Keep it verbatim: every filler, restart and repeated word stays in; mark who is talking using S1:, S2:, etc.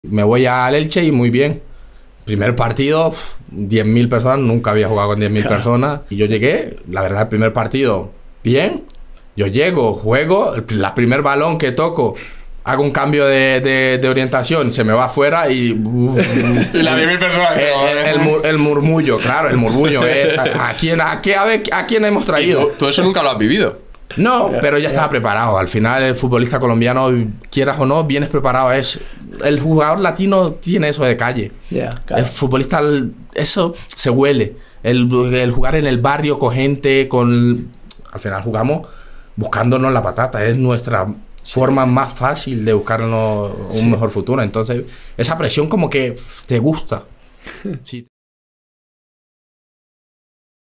S1: Me voy al Elche y muy bien. Primer partido, diez mil personas, nunca había jugado con diez mil claro. personas. Y yo llegué, la verdad, el primer partido, bien. Yo llego, juego, el la primer balón que toco, hago un cambio de, de, de orientación, se me va afuera y... Uh,
S2: y las diez mil personas...
S1: El, el, el, el murmullo, claro, el murmullo. Eh, a, a, quién, a, qué, a, ver, ¿A quién hemos traído?
S2: ¿Tú, tú eso nunca lo has vivido?
S1: No, pero ya estaba preparado. Al final el futbolista colombiano, quieras o no, vienes preparado. Es, el jugador latino tiene eso de calle.
S3: Yeah, claro.
S1: El futbolista, eso se huele. El, el jugar en el barrio con gente, con... Al final jugamos buscándonos la patata. Es nuestra sí. forma más fácil de buscarnos un sí. mejor futuro. Entonces, esa presión como que te gusta. Sí.